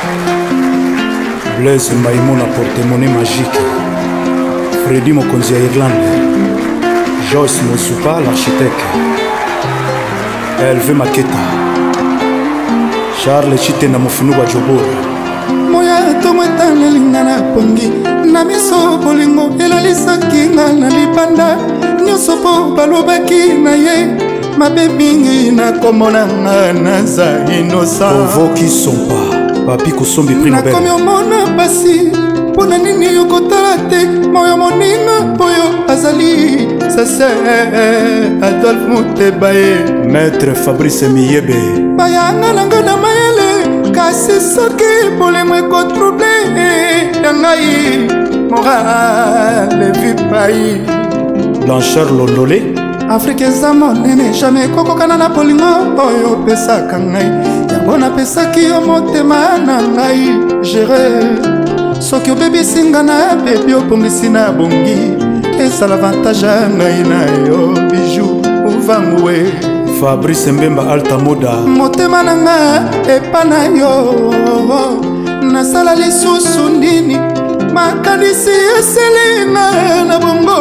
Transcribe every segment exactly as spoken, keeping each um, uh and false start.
Blaise Maïmon a porte-monnaie magique. Freddy Mokonzi à Irlande. Joyce Mosupa l'architecte. Hervé Maketa. Charles Chitena Mofunuwa Jobora. Moya tomata nalinga na pongi na miso bolingo elalisaki nga na libanda nyonso po balobaki na ye mabe mingi nakomona nga naza inosa Provoki Sompa Papi Kosombi prix Nobel nakomi omona pasi mpona nini yokotala te moyo moninga oyo azali sase Adolphe Muteba ye Maître Fabrice Miyebe bayanga nanga na mayele kasi soki bolingo ekotrouble ya ngai morale vipai Blanchard Londole Afrique eza monene jamai ekokokana na bolingo oyo opesaka ngai yango napesaki yo motema na ngai gere soki obebisinga na bebi obongisi na bongi ezala avantage ya ngai na yo bijou uvangwe Fabrice Mbemba Alta Moda motema na nga epa na yo nasala lisusu ndini makanisi eselinga na bongo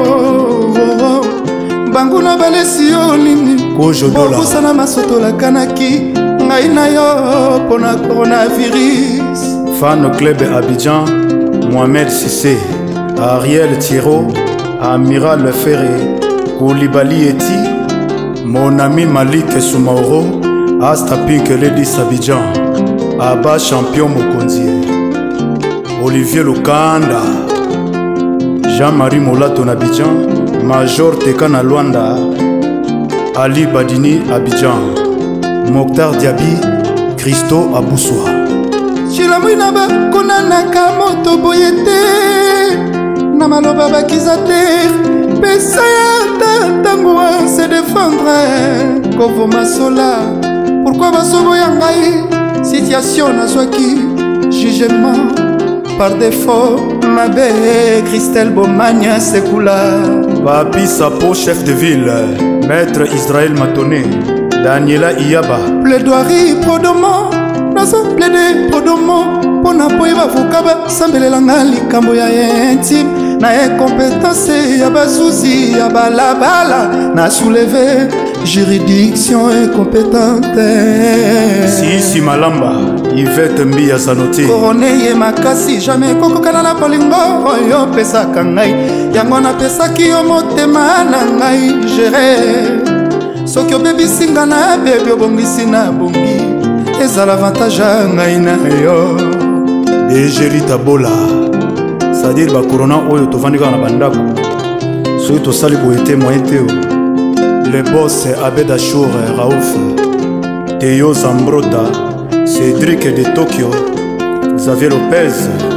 banguna balesi yo nini bokosana masoto lakanaki ngai na yo mpona coronavirus Fan Club Abidjan Mohamed Sissé Ariel Thiro Amiral Ferré Koulibaly Eti mon ami Malik Soumaoro Asta Pink Ladies Abidjan Abba Champion Mokonzi Olivier Lukanda Jean-Marie Molato Abidjan Major Tekana Luanda Ali Badini Abidjan Mokhtar Diaby Christo Aboussoua Chilamwina bakonanaka moto boye te na maloba bakiza te pesa ya tango a se défendre Kovo Masola pourquoi basoboya ngai situation nazwaki jugement par défaut mabe Christelle Bomania Sekula Papi Sapo chef de ville Maître Israël Matoné Daniela Iyaba plaidoirie prodomo nazo plaide prodomo pona poyeba vokaba sambelelanga likambo ya intime na incompétence ya bazuzi ya balabala na soulever juridiction incompétente Sisi Malamba Yvette Mbiya Sanoté korone ye makasi jamais kokokana na bolingo oyo pesaka ngai yango napesaki yo motema na ngai gere soki obebisinga na bebi obongisi na bongi ezala avantage ya ngai na yo Ejeri Tabola c'est-à-dire bakorona oyo tovandi kaka na bandako soki tosali boye te moyen te le boss Abed Achour Raouf Théo Zambrota Cédric de Tokyo Xavier Lopez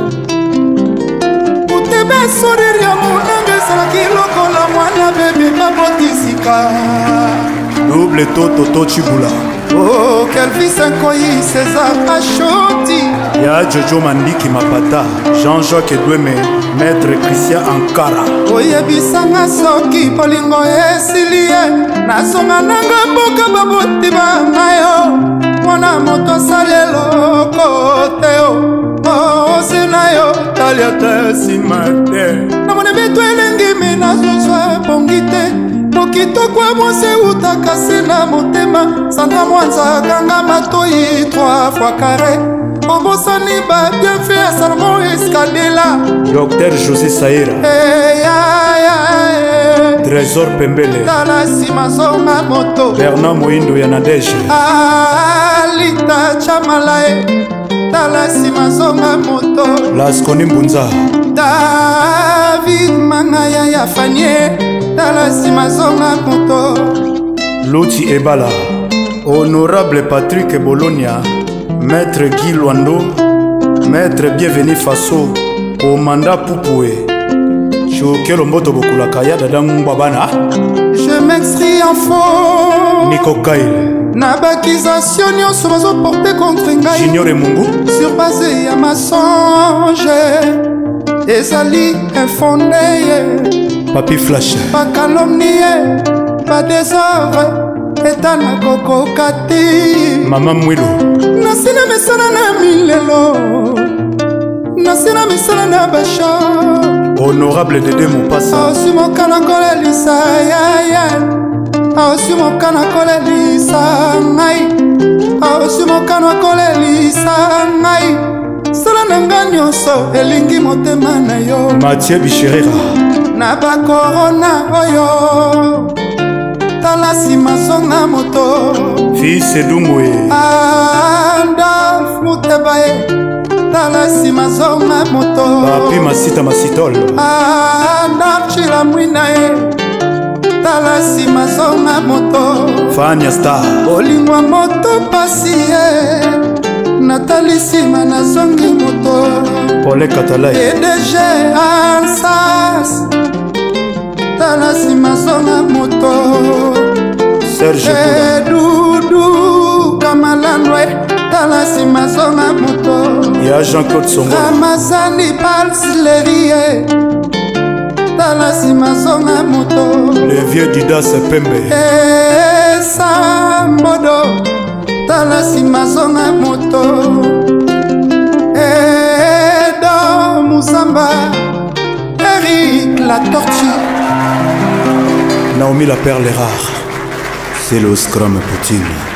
utebe sorir ya monanga ezalaki lokola mwana bebe babotisika double toto to chibula oh Kelvis Nkoyi César Achoti ya Jojo Mandiki Mapata Jean-Jacques Edweme Maître Christian Ankara oyebisanga soki bolingo esili ye nazonga nanga mboka babotima ngayo mwana moto asali eloko te o ose na yo talia te nsima te namoni bitu elengimi nazozwa bongi te mokitoko ya mwasi eutaka se na motema sandra mwanza ganga matoi trois fois carré obosani ba bienfait ya salmo escadela Docteur José Saïra Trésor Pembele tala nsima zonga moto Bernard Moindo ya Nadege alita chamalae tala nsima zonga moto Laskoni Mbunza David Mangaya ya Fanie tala nsima zonga moto Loti Ebala Honorable Patrick Bologna Maître Guy Luando Maître Bienvenu Faso Komanda Pupoué Chokelo Mboto Bokulaka ya dadangu babana je m'extrie en faux Nico Kaile na bakisation nyonso bazoporte contre ngai Junior Mungu sur base ya mensonge ezali infondé Papi Flash pas calomnie pas désordre etana kokokati Mama Mwilo nasina misala na milelo nasina misala na basha honorable Dede Mopasa aosi mokana kolelisa yaya aosi mokana kolelisa ngai aosi mokana kolelisa ngai sala na nga nyonso elingi motema na yo Mathieu Bichirera na bakorona oyo tala nsima zonga moto fils Edumwe Adolphe Mutebaye tala nsima zonga moto Papi Masita Masitol Adolphe Chilamwina ye tala nsima zonga moto Fania Star olingwa moto pasi ye natali nsima na zongi moto Paulin Katalai P D G Alsas tala nsima zonga moto Serge Dudu Kamalandwe tala nsima zonga moto ya Jean-Claude Songo Ramazani Balsilerie tala nsima zonga moto le vieux Didas Pembe Sambodo tala nsima zonga moto Edo Musamba Eric la tortue Naomi la perle rare c'est le Scrum Poutine